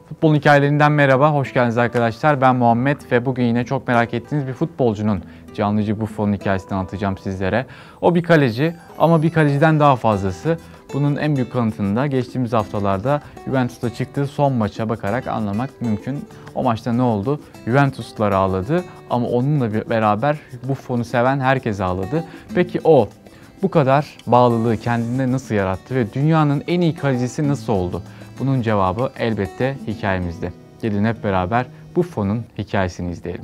Futbol hikayelerinden merhaba, hoş geldiniz arkadaşlar. Ben Muhammed ve bugün yine çok merak ettiğiniz bir futbolcunun Gianluigi Buffon'un hikayesini anlatacağım sizlere. O bir kaleci ama bir kaleciden daha fazlası. Bunun en büyük kanıtını da geçtiğimiz haftalarda Juventus'ta çıktığı son maça bakarak anlamak mümkün. O maçta ne oldu? Juventuslular ağladı ama onunla beraber Buffon'u seven herkes ağladı. Peki o bu kadar bağlılığı kendine nasıl yarattı ve dünyanın en iyi kalecisi nasıl oldu? Bunun cevabı elbette hikayemizde. Gelin hep beraber Buffon'un hikayesini izleyelim.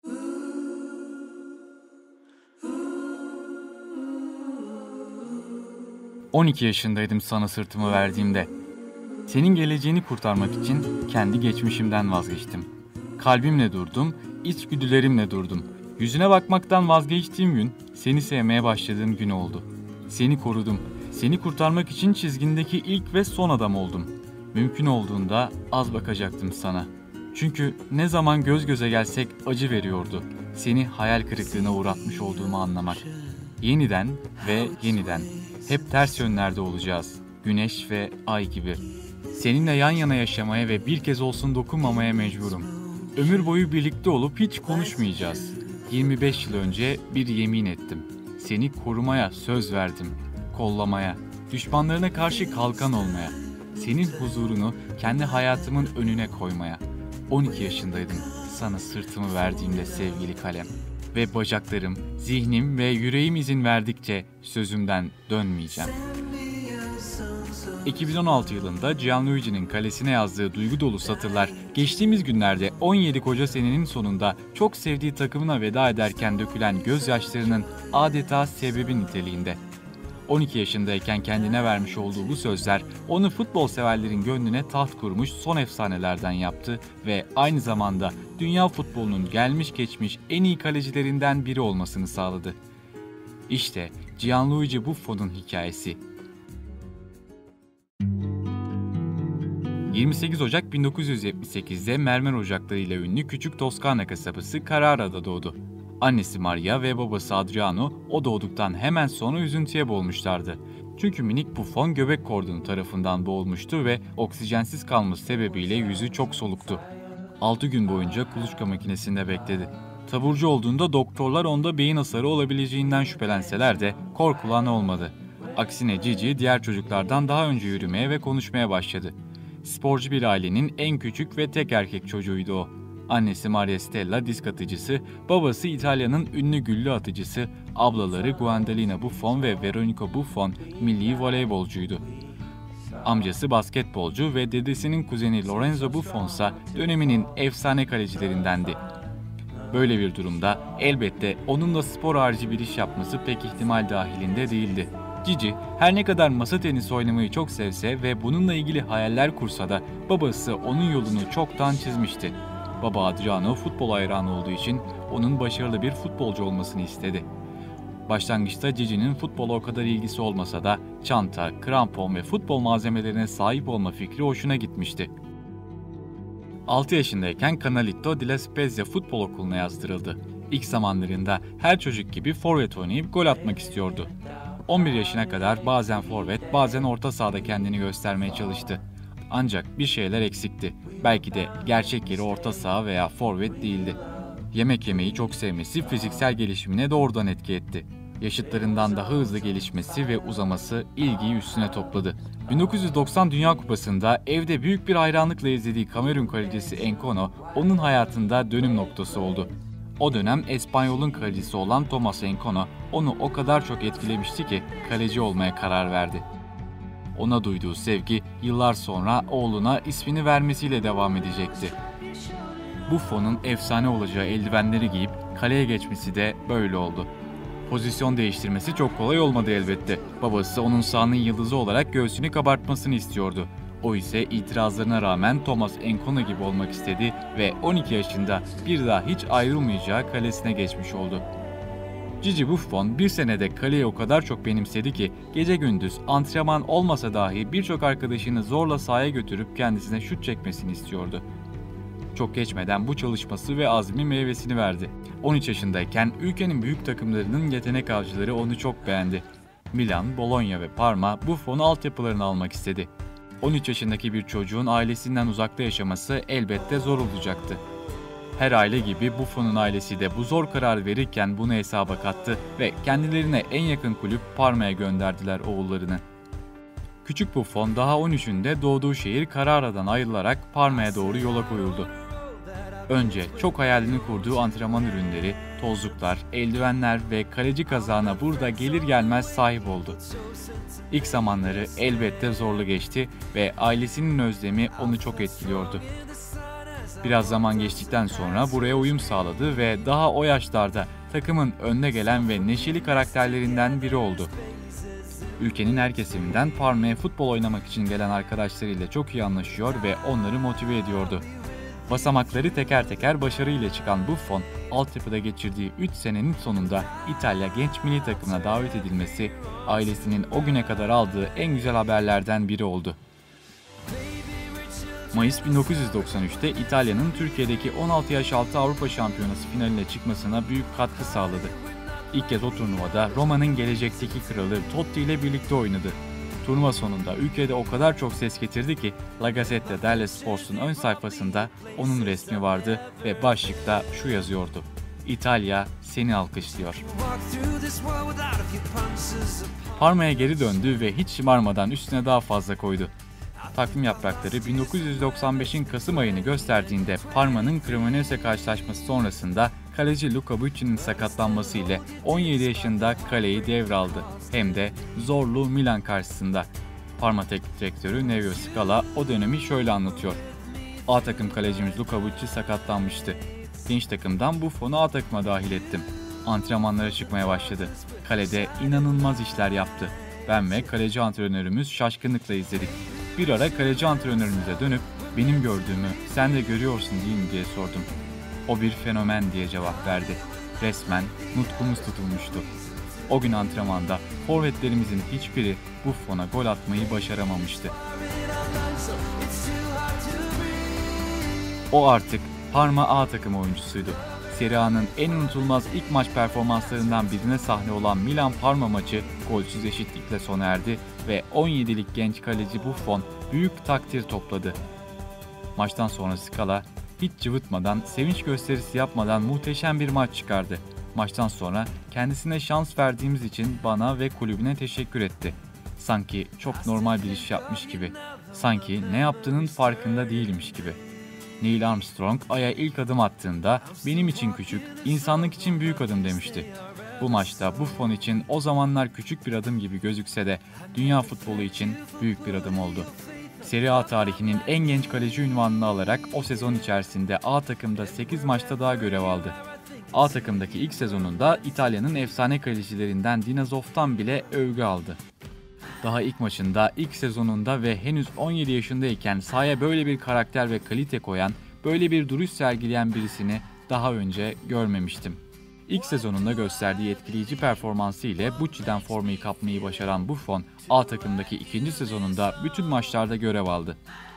"12 yaşındaydım sana sırtımı verdiğimde. Senin geleceğini kurtarmak için kendi geçmişimden vazgeçtim. Kalbimle durdum, içgüdülerimle durdum. Yüzüne bakmaktan vazgeçtiğim gün seni sevmeye başladığım gün oldu. Seni korudum. Seni kurtarmak için çizgindeki ilk ve son adam oldum. Mümkün olduğunda az bakacaktım sana. Çünkü ne zaman göz göze gelsek acı veriyordu. Seni hayal kırıklığına uğratmış olduğumu anlamak. Yeniden ve yeniden. Hep ters yönlerde olacağız. Güneş ve ay gibi. Seninle yan yana yaşamaya ve bir kez olsun dokunmamaya mecburum. Ömür boyu birlikte olup hiç konuşmayacağız. 25 yıl önce bir yemin ettim. Seni korumaya söz verdim. Kollamaya, düşmanlarına karşı kalkan olmaya. Senin huzurunu kendi hayatımın önüne koymaya. 12 yaşındaydım sana sırtımı verdiğimde sevgili kalem. Ve bacaklarım, zihnim ve yüreğim izin verdikçe sözümden dönmeyeceğim." 2016 yılında Gianluigi'nin kalesine yazdığı duygu dolu satırlar, geçtiğimiz günlerde 17 koca senenin sonunda çok sevdiği takımına veda ederken dökülen gözyaşlarının adeta sebebi niteliğinde. 12 yaşındayken kendine vermiş olduğu bu sözler onu futbol severlerin gönlüne taht kurmuş son efsanelerden yaptı ve aynı zamanda dünya futbolunun gelmiş geçmiş en iyi kalecilerinden biri olmasını sağladı. İşte Gianluigi Buffon'un hikayesi. 28 Ocak 1978'de mermer ocaklarıyla ünlü küçük Toskana kasabası Carrara'da doğdu. Annesi Maria ve babası Adriano o doğduktan hemen sonra üzüntüye boğulmuşlardı. Çünkü minik Buffon göbek kordonu tarafından boğulmuştu ve oksijensiz kalması sebebiyle yüzü çok soluktu. 6 gün boyunca kuluçka makinesinde bekledi. Taburcu olduğunda doktorlar onda beyin hasarı olabileceğinden şüphelenseler de korkulan olmadı. Aksine Gigi diğer çocuklardan daha önce yürümeye ve konuşmaya başladı. Sporcu bir ailenin en küçük ve tek erkek çocuğuydu o. Annesi Maria Stella disk atıcısı, babası İtalya'nın ünlü güllü atıcısı, ablaları Guandalina Buffon ve Veronica Buffon milli voleybolcuydu. Amcası basketbolcu ve dedesinin kuzeni Lorenzo Buffon ise döneminin efsane kalecilerindendi. Böyle bir durumda elbette onunla spor harici bir iş yapması pek ihtimal dahilinde değildi. Gigi her ne kadar masa tenisi oynamayı çok sevse ve bununla ilgili hayaller kursa da babası onun yolunu çoktan çizmişti. Baba Adriano futbol hayranı olduğu için onun başarılı bir futbolcu olmasını istedi. Başlangıçta Gigi'nin futbola o kadar ilgisi olmasa da çanta, krampon ve futbol malzemelerine sahip olma fikri hoşuna gitmişti. 6 yaşındayken Canalito di La Spezia Futbol Okulu'na yazdırıldı. İlk zamanlarında her çocuk gibi forvet oynayıp gol atmak istiyordu. 11 yaşına kadar bazen forvet, bazen orta sahada kendini göstermeye çalıştı. Ancak bir şeyler eksikti. Belki de gerçek yeri orta saha veya forvet değildi. Yemek yemeyi çok sevmesi fiziksel gelişimine doğrudan etki etti. Yaşıtlarından daha hızlı gelişmesi ve uzaması ilgiyi üstüne topladı. 1990 Dünya Kupası'nda evde büyük bir hayranlıkla izlediği Kamerun kalecisi Enkono, onun hayatında dönüm noktası oldu. O dönem Espanyol'un kalecisi olan Thomas Enkono, onu o kadar çok etkilemişti ki kaleci olmaya karar verdi. Ona duyduğu sevgi yıllar sonra oğluna ismini vermesiyle devam edecekti. Buffon'un efsane olacağı eldivenleri giyip kaleye geçmesi de böyle oldu. Pozisyon değiştirmesi çok kolay olmadı elbette. Babası onun sahanın yıldızı olarak göğsünü kabartmasını istiyordu. O ise itirazlarına rağmen Thomas Enkono gibi olmak istedi ve 12 yaşında bir daha hiç ayrılmayacağı kalesine geçmiş oldu. Gigi Buffon bir senede kaleyi o kadar çok benimsedi ki gece gündüz antrenman olmasa dahi birçok arkadaşını zorla sahaya götürüp kendisine şut çekmesini istiyordu. Çok geçmeden bu çalışması ve azmi meyvesini verdi. 13 yaşındayken ülkenin büyük takımlarının yetenek avcıları onu çok beğendi. Milan, Bologna ve Parma Buffon'u altyapılarına almak istedi. 13 yaşındaki bir çocuğun ailesinden uzakta yaşaması elbette zor olacaktı. Her aile gibi Buffon'un ailesi de bu zor kararı verirken bunu hesaba kattı ve kendilerine en yakın kulüp Parma'ya gönderdiler oğullarını. Küçük Buffon daha 13'ünde doğduğu şehir Carrara'dan ayrılarak Parma'ya doğru yola koyuldu. Önce çok hayalini kurduğu antrenman ürünleri, tozluklar, eldivenler ve kaleci kazağına burada gelir gelmez sahip oldu. İlk zamanları elbette zorlu geçti ve ailesinin özlemi onu çok etkiliyordu. Biraz zaman geçtikten sonra buraya uyum sağladı ve daha o yaşlarda takımın önde gelen ve neşeli karakterlerinden biri oldu. Ülkenin her kesiminden Parma'ya futbol oynamak için gelen arkadaşlarıyla çok iyi anlaşıyor ve onları motive ediyordu. Basamakları teker teker başarıyla çıkan Buffon, altyapıda geçirdiği 3 senenin sonunda İtalya genç milli takımına davet edilmesi, ailesinin o güne kadar aldığı en güzel haberlerden biri oldu. Mayıs 1993'te İtalya'nın Türkiye'deki 16 yaş altı Avrupa Şampiyonası finaline çıkmasına büyük katkı sağladı. İlk kez o turnuvada Roma'nın gelecekteki kralı Totti ile birlikte oynadı. Turnuva sonunda ülkede o kadar çok ses getirdi ki La Gazzetta dello Sport'un ön sayfasında onun resmi vardı ve başlıkta şu yazıyordu: İtalya seni alkışlıyor. Parma'ya geri döndü ve hiç şımarmadan üstüne daha fazla koydu. Takvim yaprakları 1995'in Kasım ayını gösterdiğinde Parma'nın Cremonese karşılaşması sonrasında kaleci Luca Bucci'nin sakatlanması ile 17 yaşında kaleyi devraldı. Hem de zorlu Milan karşısında. Parma teknik direktörü Nevio Scala o dönemi şöyle anlatıyor: A takım kalecimiz Luca Bucci sakatlanmıştı. Genç takımdan Buffon'u A takıma dahil ettim. Antrenmanlara çıkmaya başladı. Kalede inanılmaz işler yaptı. Ben ve kaleci antrenörümüz şaşkınlıkla izledik. Bir ara kaleci antrenörümüze dönüp benim gördüğümü sen de görüyorsun değil mi diye sordum. O bir fenomen diye cevap verdi. Resmen nutkumuz tutulmuştu. O gün antrenmanda forvetlerimizin hiçbiri Buffon'a gol atmayı başaramamıştı. O artık Parma A takım oyuncusuydu. Serie A'nın en unutulmaz ilk maç performanslarından birine sahne olan Milan-Parma maçı golsüz eşitlikle sona erdi ve 17'lik genç kaleci Buffon büyük takdir topladı. Maçtan sonra Scala hiç cıvıtmadan, sevinç gösterisi yapmadan muhteşem bir maç çıkardı. Maçtan sonra kendisine şans verdiğimiz için bana ve kulübüne teşekkür etti. Sanki çok normal bir iş yapmış gibi. Sanki ne yaptığının farkında değilmiş gibi. Neil Armstrong Ay'a ilk adım attığında benim için küçük, insanlık için büyük adım demişti. Bu maçta Buffon için o zamanlar küçük bir adım gibi gözükse de dünya futbolu için büyük bir adım oldu. Serie A tarihinin en genç kaleci unvanını alarak o sezon içerisinde A takımda 8 maçta daha görev aldı. A takımdaki ilk sezonunda İtalya'nın efsane kalecilerinden Dino Zoff'tan bile övgü aldı. Daha ilk maçında, ilk sezonunda ve henüz 17 yaşındayken sahaya böyle bir karakter ve kalite koyan, böyle bir duruş sergileyen birisini daha önce görmemiştim. İlk sezonunda gösterdiği etkileyici performansı ile Bucci'den formayı kapmayı başaran Buffon, A takımdaki ikinci sezonunda bütün maçlarda görev aldı.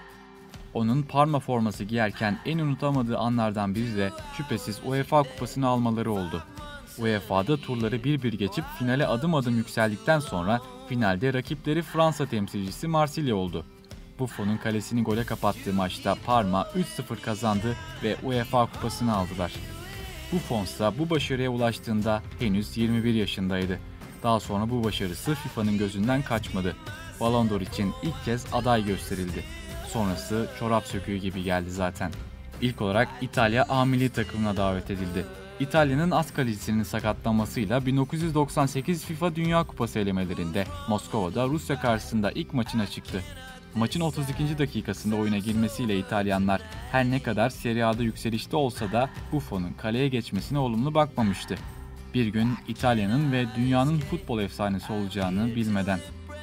Onun Parma forması giyerken en unutamadığı anlardan biri de şüphesiz UEFA kupasını almaları oldu. UEFA'da turları bir geçip finale adım adım yükseldikten sonra finalde rakipleri Fransa temsilcisi Marsilya oldu. Buffon'un kalesini gole kapattığı maçta Parma 3-0 kazandı ve UEFA kupasını aldılar. Buffon ise bu başarıya ulaştığında henüz 21 yaşındaydı. Daha sonra bu başarısı FIFA'nın gözünden kaçmadı. Ballon d'Or için ilk kez aday gösterildi. Sonrası çorap söküğü gibi geldi zaten. İlk olarak İtalya A milli takımına davet edildi. İtalya'nın as kalecisinin sakatlanmasıyla 1998 FIFA Dünya Kupası elemelerinde Moskova'da Rusya karşısında ilk maçına çıktı. Maçın 32. dakikasında oyuna girmesiyle İtalyanlar her ne kadar Serie A'da yükselişte olsa da Buffon'un kaleye geçmesine olumlu bakmamıştı. Bir gün İtalya'nın ve dünyanın futbol efsanesi olacağını bilmeden.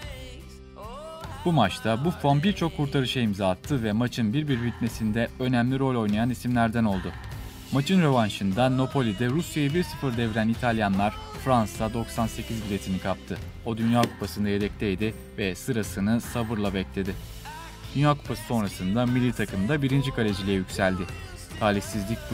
Bu maçta Buffon birçok kurtarışa imza attı ve maçın 1-1 bitmesinde önemli rol oynayan isimlerden oldu. Maçın rövanşında Napoli'de Rusya'yı 1-0 deviren İtalyanlar Fransa 98 biletini kaptı. O Dünya Kupası'nda yedekteydi ve sırasını sabırla bekledi. Dünya Kupası sonrasında milli takımda birinci kaleciliğe yükseldi. Talihsizlik buya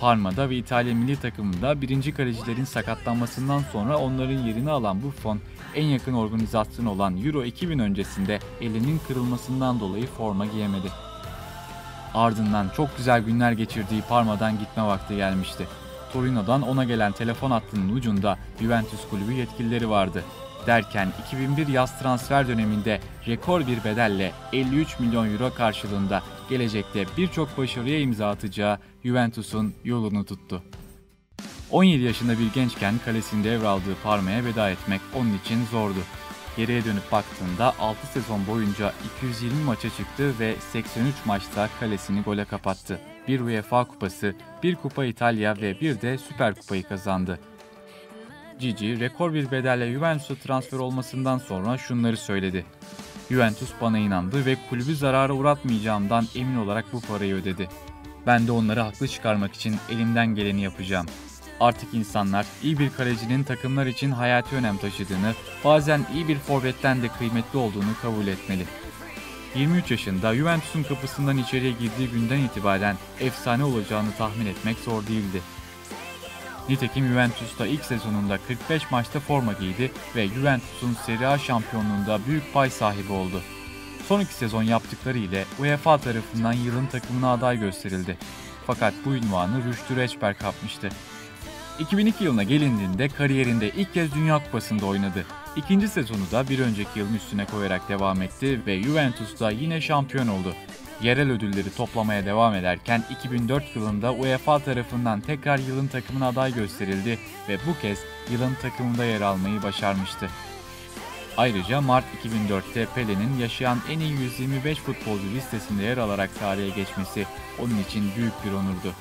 Parma'da ve İtalya milli takımında birinci kalecilerin sakatlanmasından sonra onların yerini alan Buffon, en yakın organizasyon olan Euro 2000 öncesinde elinin kırılmasından dolayı forma giyemedi. Ardından çok güzel günler geçirdiği Parma'dan gitme vakti gelmişti. Torino'dan ona gelen telefon hattının ucunda Juventus kulübü yetkilileri vardı. Derken 2001 yaz transfer döneminde rekor bir bedelle 53 milyon euro karşılığında gelecekte birçok başarıya imza atacağı Juventus'un yolunu tuttu. 17 yaşında bir gençken kalesini devraldığı Parma'ya veda etmek onun için zordu. Geriye dönüp baktığında 6 sezon boyunca 220 maça çıktı ve 83 maçta kalesini gole kapattı. Bir UEFA Kupası, bir Kupa İtalya ve bir de Süper Kupayı kazandı. Gigi, rekor bir bedelle Juventus'a transfer olmasından sonra şunları söyledi. Juventus bana inandı ve kulübü zarara uğratmayacağımdan emin olarak bu parayı ödedi. Ben de onları haklı çıkarmak için elimden geleni yapacağım. Artık insanlar iyi bir kalecinin takımlar için hayati önem taşıdığını, bazen iyi bir forvetten de kıymetli olduğunu kabul etmeli. 23 yaşında Juventus'un kapısından içeriye girdiği günden itibaren efsane olacağını tahmin etmek zor değildi. Nitekim Juventus'ta ilk sezonunda 45 maçta forma giydi ve Juventus'un Serie A şampiyonluğunda büyük pay sahibi oldu. Son iki sezon yaptıkları ile UEFA tarafından yılın takımına aday gösterildi. Fakat bu unvanı Rüştü Reçber kapmıştı. 2002 yılına gelindiğinde kariyerinde ilk kez Dünya Kupası'nda oynadı. İkinci sezonu da bir önceki yılın üstüne koyarak devam etti ve Juventus'ta yine şampiyon oldu. Yerel ödülleri toplamaya devam ederken 2004 yılında UEFA tarafından tekrar yılın takımına aday gösterildi ve bu kez yılın takımında yer almayı başarmıştı. Ayrıca Mart 2004'te Pele'nin yaşayan en iyi 125 futbolcu listesinde yer alarak tarihe geçmesi onun için büyük bir onurdu.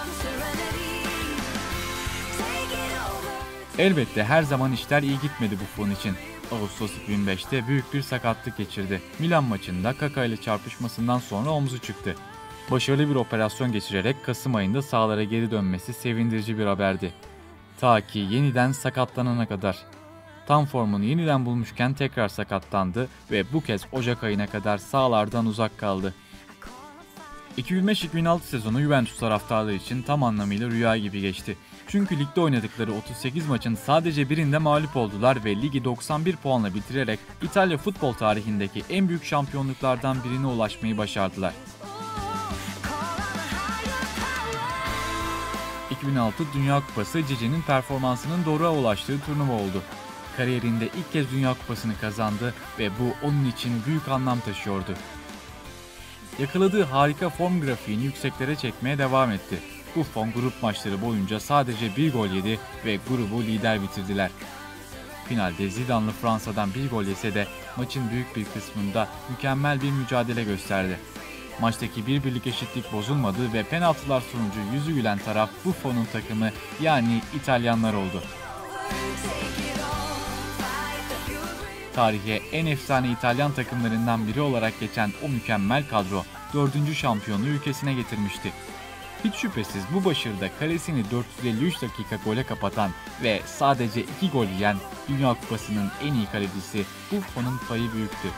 Elbette her zaman işler iyi gitmedi Buffon için. Ağustos 2005'te büyük bir sakatlık geçirdi. Milan maçında Kaka ile çarpışmasından sonra omzu çıktı. Başarılı bir operasyon geçirerek Kasım ayında sahalara geri dönmesi sevindirici bir haberdi. Ta ki yeniden sakatlanana kadar. Tam formunu yeniden bulmuşken tekrar sakatlandı ve bu kez Ocak ayına kadar sahalardan uzak kaldı. 2005-2006 sezonu Juventus taraftarları için tam anlamıyla rüya gibi geçti. Çünkü ligde oynadıkları 38 maçın sadece birinde mağlup oldular ve ligi 91 puanla bitirerek İtalya futbol tarihindeki en büyük şampiyonluklardan birine ulaşmayı başardılar. 2006 Dünya Kupası Gigi'nin performansının doğruğa ulaştığı turnuva oldu. Kariyerinde ilk kez Dünya Kupası'nı kazandı ve bu onun için büyük anlam taşıyordu. Yakaladığı harika form grafiğini yükseklere çekmeye devam etti. Buffon grup maçları boyunca sadece bir gol yedi ve grubu lider bitirdiler. Finalde Zidane'lı Fransa'dan bir gol yese de maçın büyük bir kısmında mükemmel bir mücadele gösterdi. Maçtaki birlik eşitlik bozulmadı ve penaltılar sonucu yüzü gülen taraf Buffon'un takımı yani İtalyanlar oldu. Tarihe en efsane İtalyan takımlarından biri olarak geçen o mükemmel kadro 4. şampiyonluğu ülkesine getirmişti. Hiç şüphesiz bu başarıda kalesini 453 dakika gole kapatan ve sadece 2 gol yiyen Dünya Kupası'nın en iyi kalecisi Buffon'un payı büyüktü.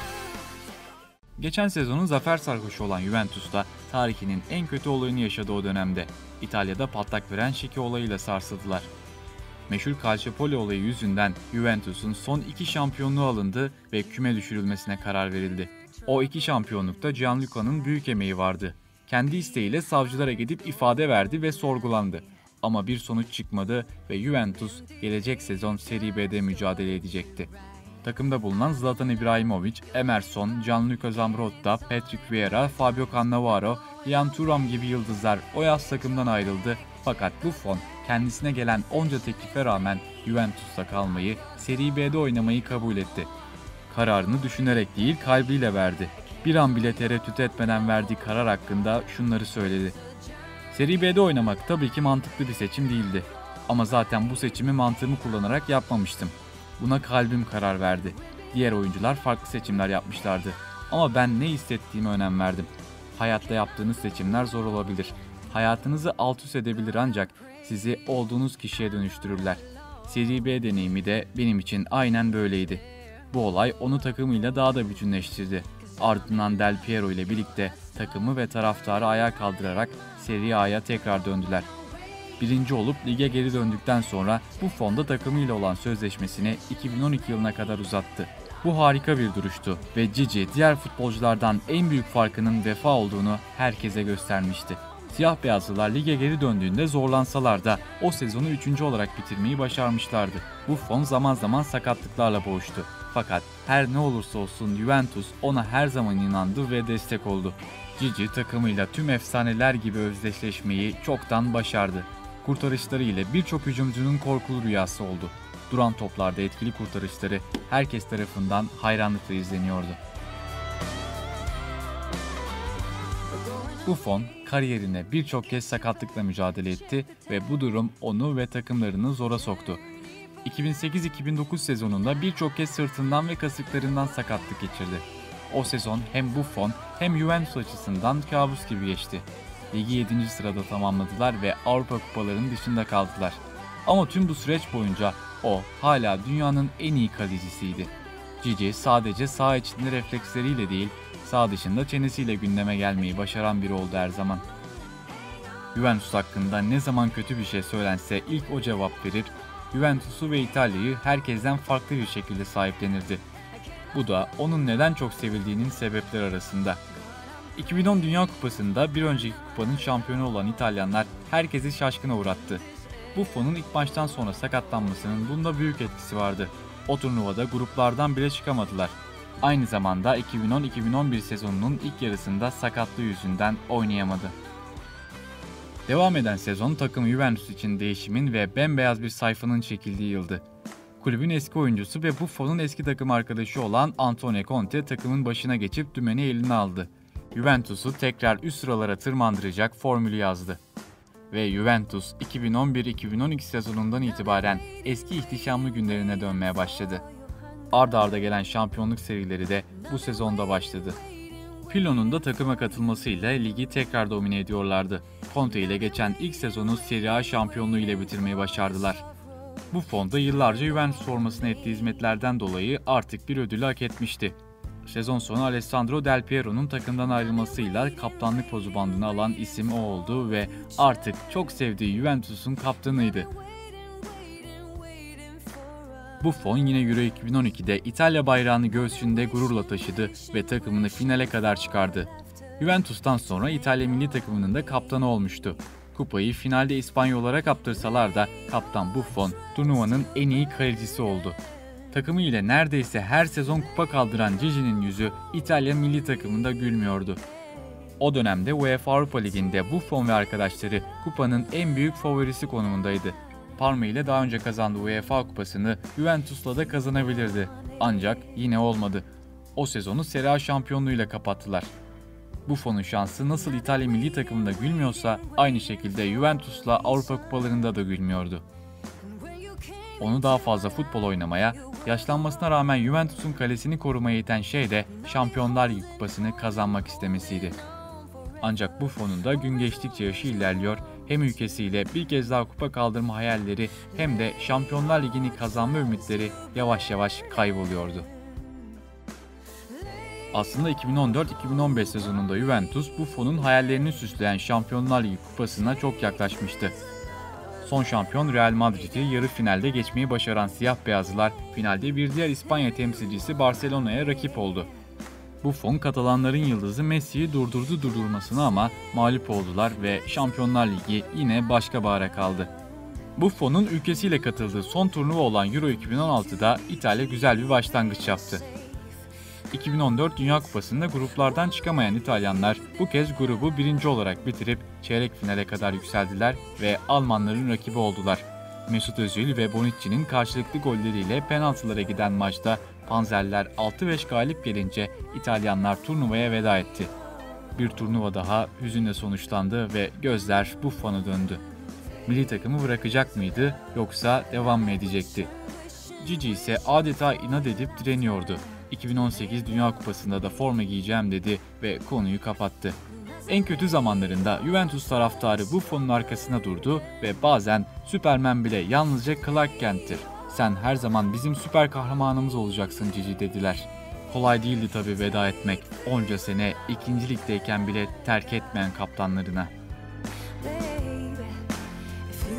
Geçen sezonun zafer sarhoşu olan Juventus'ta tarihinin en kötü olayını yaşadığı o dönemde İtalya'da patlak veren şike olayıyla sarsıldılar. Meşhur Calciopoli olayı yüzünden Juventus'un son 2 şampiyonluğu alındı ve küme düşürülmesine karar verildi. O 2 şampiyonlukta Gianluca'nın büyük emeği vardı. Kendi isteğiyle savcılara gidip ifade verdi ve sorgulandı. Ama bir sonuç çıkmadı ve Juventus gelecek sezon Serie B'de mücadele edecekti. Takımda bulunan Zlatan İbrahimovic, Emerson, Gianluca Zambrotta, Patrick Vieira, Fabio Cannavaro, Ian Thuram gibi yıldızlar o yaz takımdan ayrıldı. Fakat Buffon kendisine gelen onca teklife rağmen Juventus'ta kalmayı, Serie B'de oynamayı kabul etti. Kararını düşünerek değil kalbiyle verdi. Bir an bile tereddüt etmeden verdiği karar hakkında şunları söyledi. Serie B'de oynamak tabii ki mantıklı bir seçim değildi. Ama zaten bu seçimi mantığımı kullanarak yapmamıştım. Buna kalbim karar verdi. Diğer oyuncular farklı seçimler yapmışlardı. Ama ben ne hissettiğime önem verdim. Hayatta yaptığınız seçimler zor olabilir. Hayatınızı alt üst edebilir ancak sizi olduğunuz kişiye dönüştürürler. Serie B deneyimi de benim için aynen böyleydi. Bu olay onu takımıyla daha da bütünleştirdi. Ardından Del Piero ile birlikte takımı ve taraftarı ayağa kaldırarak Serie A'ya tekrar döndüler. Birinci olup lige geri döndükten sonra Buffon da takımıyla olan sözleşmesini 2012 yılına kadar uzattı. Bu harika bir duruştu ve Gigi diğer futbolculardan en büyük farkının vefa olduğunu herkese göstermişti. Siyah beyazlılar lige geri döndüğünde zorlansalar da o sezonu 3. olarak bitirmeyi başarmışlardı. Buffon zaman zaman sakatlıklarla boğuştu. Fakat her ne olursa olsun Juventus ona her zaman inandı ve destek oldu. Gigi takımıyla tüm efsaneler gibi özdeşleşmeyi çoktan başardı. Kurtarışları ile birçok hücumcunun korkulu rüyası oldu. Duran toplarda etkili kurtarışları herkes tarafından hayranlıkla izleniyordu. Buffon kariyerine birçok kez sakatlıkla mücadele etti ve bu durum onu ve takımlarını zora soktu. 2008-2009 sezonunda birçok kez sırtından ve kasıklarından sakatlık geçirdi. O sezon hem Buffon hem Juventus açısından kabus gibi geçti. Ligi 7. sırada tamamladılar ve Avrupa kupalarının dışında kaldılar. Ama tüm bu süreç boyunca o hala dünyanın en iyi kalecisiydi. Gigi sadece saha içinde refleksleriyle değil, saha dışında çenesiyle gündeme gelmeyi başaran biri oldu her zaman. Juventus hakkında ne zaman kötü bir şey söylense ilk o cevap verir, Juventus'u ve İtalya'yı herkesten farklı bir şekilde sahiplenirdi. Bu da onun neden çok sevildiğinin sebepleri arasında. 2010 Dünya Kupası'nda bir önceki kupanın şampiyonu olan İtalyanlar herkesi şaşkına uğrattı. Buffon'un ilk maçtan sonra sakatlanmasının bunda büyük etkisi vardı. O turnuvada gruplardan bile çıkamadılar. Aynı zamanda 2010-2011 sezonunun ilk yarısında sakatlığı yüzünden oynayamadı. Devam eden sezon takım Juventus için değişimin ve bembeyaz bir sayfanın çekildiği yıldı. Kulübün eski oyuncusu ve Buffon'un eski takım arkadaşı olan Antonio Conte takımın başına geçip dümeni eline aldı. Juventus'u tekrar üst sıralara tırmandıracak formülü yazdı. Ve Juventus 2011-2012 sezonundan itibaren eski ihtişamlı günlerine dönmeye başladı. Arda arda gelen şampiyonluk serileri de bu sezonda başladı. Pirlo'nun da takıma katılmasıyla ligi tekrar domine ediyorlardı. Conte ile geçen ilk sezonu Serie A şampiyonluğu ile bitirmeyi başardılar. Buffon da yıllarca Juventus formasına ettiği hizmetlerden dolayı artık bir ödülü hak etmişti. Sezon sonu Alessandro Del Piero'nun takımdan ayrılmasıyla kaptanlık pozu bandını alan isim o oldu ve artık çok sevdiği Juventus'un kaptanıydı. Buffon yine Euro 2012'de İtalya bayrağını göğsünde gururla taşıdı ve takımını finale kadar çıkardı. Juventus'tan sonra İtalya milli takımının da kaptanı olmuştu. Kupayı finalde İspanyollara kaptırsalar da kaptan Buffon turnuvanın en iyi kalecisi oldu. Takımı ile neredeyse her sezon kupa kaldıran Gigi'nin yüzü İtalya milli takımında gülmüyordu. O dönemde UEFA Avrupa Ligi'nde Buffon ve arkadaşları kupanın en büyük favorisi konumundaydı. Parma ile daha önce kazandığı UEFA kupasını Juventus'la da kazanabilirdi. Ancak yine olmadı. O sezonu Serie A şampiyonluğuyla kapattılar. Buffon'un şansı nasıl İtalya milli takımında gülmüyorsa aynı şekilde Juventus'la Avrupa kupalarında da gülmüyordu. Onu daha fazla futbol oynamaya, yaşlanmasına rağmen Juventus'un kalesini korumaya iten şey de Şampiyonlar Ligi kupasını kazanmak istemesiydi. Ancak Buffon'un da gün geçtikçe yaşı ilerliyor, hem ülkesiyle bir kez daha kupa kaldırma hayalleri hem de Şampiyonlar Ligi'ni kazanma ümitleri yavaş yavaş kayboluyordu. Aslında 2014-2015 sezonunda Juventus, Buffon'un hayallerini süsleyen Şampiyonlar Ligi kupasına çok yaklaşmıştı. Son şampiyon Real Madrid'i yarı finalde geçmeyi başaran siyah beyazlılar finalde bir diğer İspanya temsilcisi Barcelona'ya rakip oldu. Buffon Katalanların yıldızı Messi'yi durdurmasını ama mağlup oldular ve Şampiyonlar Ligi yine başka bahara kaldı. Buffon'un ülkesiyle katıldığı son turnuva olan Euro 2016'da İtalya güzel bir başlangıç yaptı. 2014 Dünya Kupası'nda gruplardan çıkamayan İtalyanlar bu kez grubu birinci olarak bitirip çeyrek finale kadar yükseldiler ve Almanların rakibi oldular. Mesut Özil ve Bonucci'nin karşılıklı golleriyle penaltılara giden maçta Panzerler 6-5 galip gelince İtalyanlar turnuvaya veda etti. Bir turnuva daha hüzünle sonuçlandı ve gözler Buffon'a döndü. Milli takımı bırakacak mıydı yoksa devam mı edecekti? Gigi ise adeta inat edip direniyordu. 2018 Dünya Kupası'nda da forma giyeceğim dedi ve konuyu kapattı. En kötü zamanlarında Juventus taraftarı Buffon'un arkasına durdu ve bazen Süpermen bile yalnızca Clark Kent'tir. Sen her zaman bizim süper kahramanımız olacaksın Gigi dediler. Kolay değildi tabii veda etmek. Onca sene ikinci ligdeyken bile terk etmeyen kaptanlarına.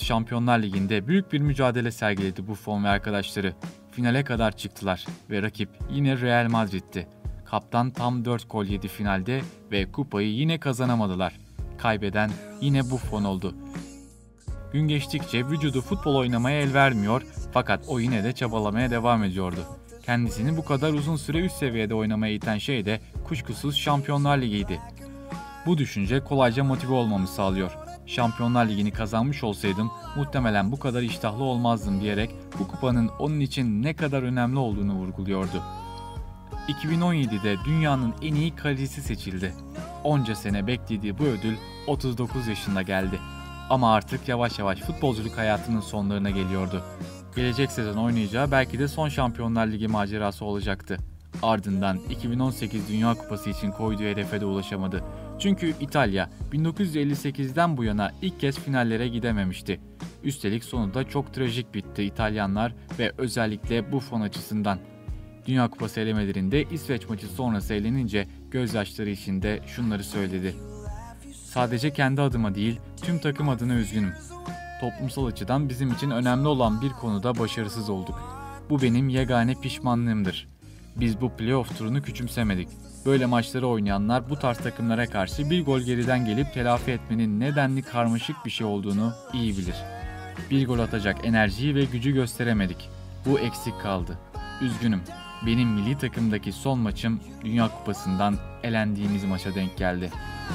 Şampiyonlar Ligi'nde büyük bir mücadele sergiledi Buffon ve arkadaşları. Finale kadar çıktılar ve rakip yine Real Madrid'ti. Kaptan tam 4 gol yedi finalde ve kupayı yine kazanamadılar. Kaybeden yine Buffon oldu. Gün geçtikçe vücudu futbol oynamaya el vermiyor fakat o yine de çabalamaya devam ediyordu. Kendisini bu kadar uzun süre üst seviyede oynamaya iten şey de kuşkusuz Şampiyonlar Ligi'ydi. Bu düşünce kolayca motive olmamı sağlıyor. Şampiyonlar Ligi'ni kazanmış olsaydım muhtemelen bu kadar iştahlı olmazdım diyerek bu kupanın onun için ne kadar önemli olduğunu vurguluyordu. 2017'de dünyanın en iyi kalecisi seçildi. Onca sene beklediği bu ödül 39 yaşında geldi. Ama artık yavaş yavaş futbolculuk hayatının sonlarına geliyordu. Gelecek sezon oynayacağı belki de son Şampiyonlar Ligi macerası olacaktı. Ardından 2018 Dünya Kupası için koyduğu hedefe de ulaşamadı. Çünkü İtalya 1958'den bu yana ilk kez finallere gidememişti. Üstelik sonu da çok trajik bitti İtalyanlar ve özellikle Buffon açısından. Dünya Kupası elemelerinde İsveç maçı sonrası eğlenince gözyaşları içinde şunları söyledi. Sadece kendi adıma değil, tüm takım adına üzgünüm. Toplumsal açıdan bizim için önemli olan bir konuda başarısız olduk. Bu benim yegane pişmanlığımdır. Biz bu playoff turunu küçümsemedik. Böyle maçları oynayanlar bu tarz takımlara karşı bir gol geriden gelip telafi etmenin nedenli karmaşık bir şey olduğunu iyi bilir. Bir gol atacak enerjiyi ve gücü gösteremedik. Bu eksik kaldı. Üzgünüm. Benim milli takımdaki son maçım Dünya Kupası'ndan elendiğimiz maça denk geldi.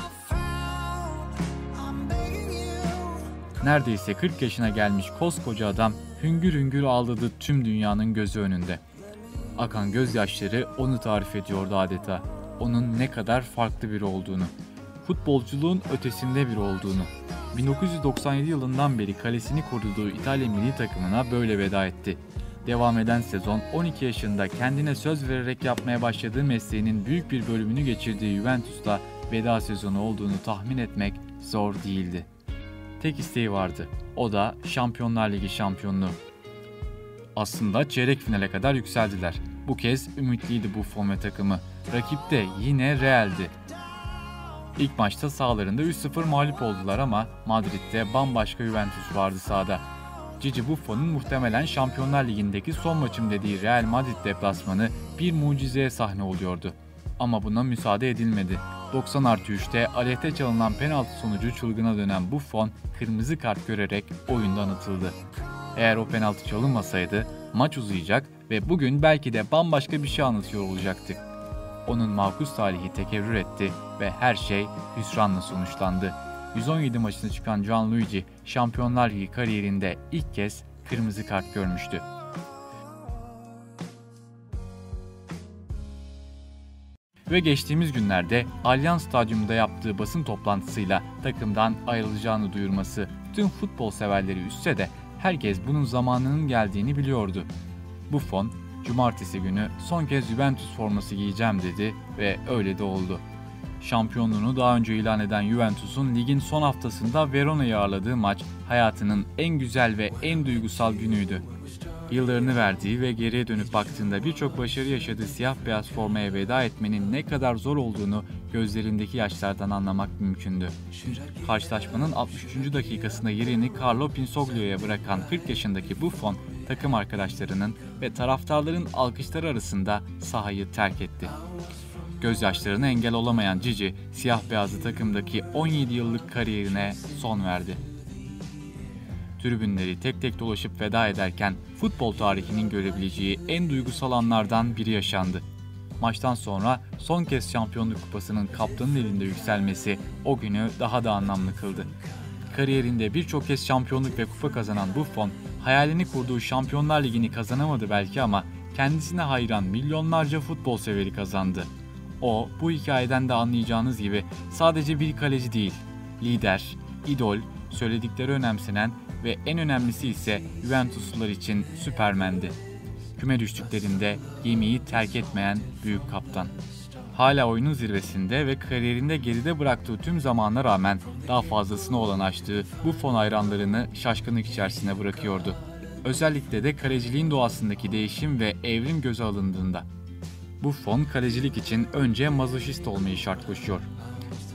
Neredeyse 40 yaşına gelmiş koskoca adam hüngür hüngür ağladı tüm dünyanın gözü önünde. Akan gözyaşları onu tarif ediyordu adeta. Onun ne kadar farklı biri olduğunu, futbolculuğun ötesinde biri olduğunu. 1997 yılından beri kalesini koruduğu İtalya milli takımına böyle veda etti. Devam eden sezon 12 yaşında kendine söz vererek yapmaya başladığı mesleğinin büyük bir bölümünü geçirdiği Juventus'la veda sezonu olduğunu tahmin etmek zor değildi. Tek isteği vardı. O da Şampiyonlar Ligi şampiyonluğu. Aslında çeyrek finale kadar yükseldiler. Bu kez ümitliydi Buffon ve takımı. Rakip de yine Real'di. İlk maçta sahalarında 3-0 mağlup oldular ama Madrid'de bambaşka Juventus vardı sahada. Gigi Buffon'un muhtemelen Şampiyonlar Ligi'ndeki son maçım dediği Real Madrid deplasmanı bir mucizeye sahne oluyordu. Ama buna müsaade edilmedi. 90+3'te aleyhte çalınan penaltı sonucu çılgına dönen Buffon kırmızı kart görerek oyundan atıldı. Eğer o penaltı çalınmasaydı maç uzayacak ve bugün belki de bambaşka bir şey anlatıyor olacaktık. Onun makus talihi tekerrür etti ve her şey hüsranla sonuçlandı. 117 maçına çıkan Gianluigi, Şampiyonlar Ligi kariyerinde ilk kez kırmızı kart görmüştü. Ve geçtiğimiz günlerde Allianz Stadyumunda yaptığı basın toplantısıyla takımdan ayrılacağını duyurması tüm futbol severleri üzse de herkes bunun zamanının geldiğini biliyordu. Buffon, cumartesi günü son kez Juventus forması giyeceğim dedi ve öyle de oldu. Şampiyonluğunu daha önce ilan eden Juventus'un ligin son haftasında Verona'yı ağırladığı maç hayatının en güzel ve en duygusal günüydü. Yıllarını verdiği ve geriye dönüp baktığında birçok başarı yaşadığı siyah beyaz formaya veda etmenin ne kadar zor olduğunu gözlerindeki yaşlardan anlamak mümkündü. Karşılaşmanın 63. dakikasında yerini Carlo Pinsoglio'ya bırakan 40 yaşındaki Buffon, takım arkadaşlarının ve taraftarların alkışları arasında sahayı terk etti. Gözyaşlarına engel olamayan Gigi, siyah beyazlı takımdaki 17 yıllık kariyerine son verdi. Tribünleri tek tek dolaşıp veda ederken futbol tarihinin görebileceği en duygusal anlardan biri yaşandı. Maçtan sonra son kez Şampiyonluk Kupası'nın kaptanın elinde yükselmesi o günü daha da anlamlı kıldı. Kariyerinde birçok kez şampiyonluk ve kupa kazanan Buffon, hayalini kurduğu Şampiyonlar Ligi'ni kazanamadı belki ama kendisine hayran milyonlarca futbol severi kazandı. O, bu hikayeden de anlayacağınız gibi sadece bir kaleci değil, lider, idol, söyledikleri önemsenen ve en önemlisi ise Juventuslular için Süpermen'di. Küme düştüklerinde gemiyi terk etmeyen büyük kaptan. Hala oyunun zirvesinde ve kariyerinde geride bıraktığı tüm zamana rağmen daha fazlasına olan açtığı Buffon hayranlarını şaşkınlık içerisine bırakıyordu. Özellikle de kaleciliğin doğasındaki değişim ve evrim göze alındığında. Buffon kalecilik için önce mazoşist olmayı şart koşuyor.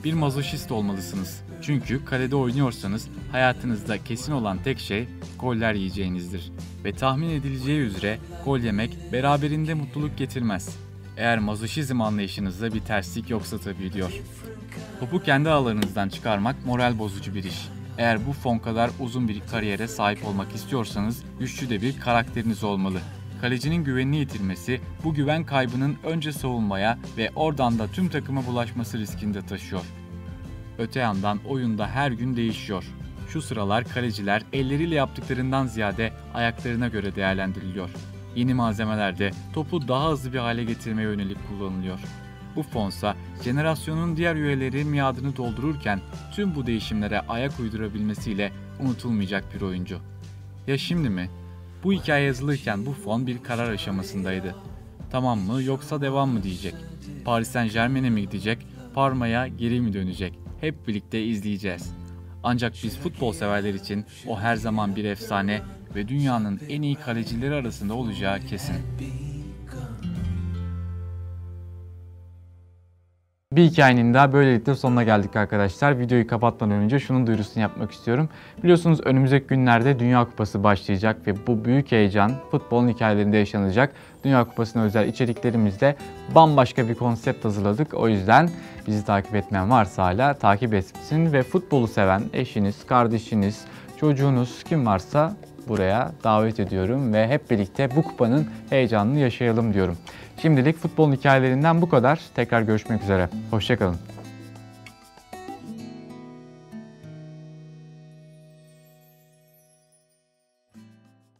bir mazoşist olmalısınız. Çünkü kalede oynuyorsanız hayatınızda kesin olan tek şey goller yiyeceğinizdir. Ve tahmin edileceği üzere gol yemek beraberinde mutluluk getirmez. Eğer mazoşizm anlayışınızda bir terslik yoksa tabii diyor. Topu kendi ağlarınızdan çıkarmak moral bozucu bir iş. Eğer bu fon kadar uzun bir kariyere sahip olmak istiyorsanız güçlü de bir karakteriniz olmalı. Kalecinin güvenini yitirmesi bu güven kaybının önce savunmaya ve oradan da tüm takıma bulaşması riskini de taşıyor. Öte yandan oyunda her gün değişiyor. Şu sıralar kaleciler elleriyle yaptıklarından ziyade ayaklarına göre değerlendiriliyor. Yeni malzemelerde topu daha hızlı bir hale getirmeye yönelik kullanılıyor. Bu fonsa jenerasyonun diğer üyeleri miadını doldururken tüm bu değişimlere ayak uydurabilmesiyle unutulmayacak bir oyuncu. Ya şimdi mi? Bu hikaye yazılırken bu fon bir karar aşamasındaydı. Tamam mı yoksa devam mı diyecek? Paris Saint-Germain'e mi gidecek? Parma'ya geri mi dönecek? Hep birlikte izleyeceğiz. Ancak biz futbol severler için o her zaman bir efsane ve dünyanın en iyi kalecileri arasında olacağı kesin. Bir hikayenin daha böylelikle sonuna geldik arkadaşlar. Videoyu kapatmadan önce şunun duyurusunu yapmak istiyorum. Biliyorsunuz önümüzdeki günlerde Dünya Kupası başlayacak ve bu büyük heyecan futbolun hikayelerinde yaşanacak. Dünya Kupası'na özel içeriklerimizde bambaşka bir konsept hazırladık. O yüzden bizi takip etmeyen varsa hala takip etsin ve futbolu seven eşiniz, kardeşiniz, çocuğunuz kim varsa buraya davet ediyorum ve hep birlikte bu kupanın heyecanını yaşayalım diyorum. Şimdilik futbolun hikayelerinden bu kadar. Tekrar görüşmek üzere. Hoşça kalın.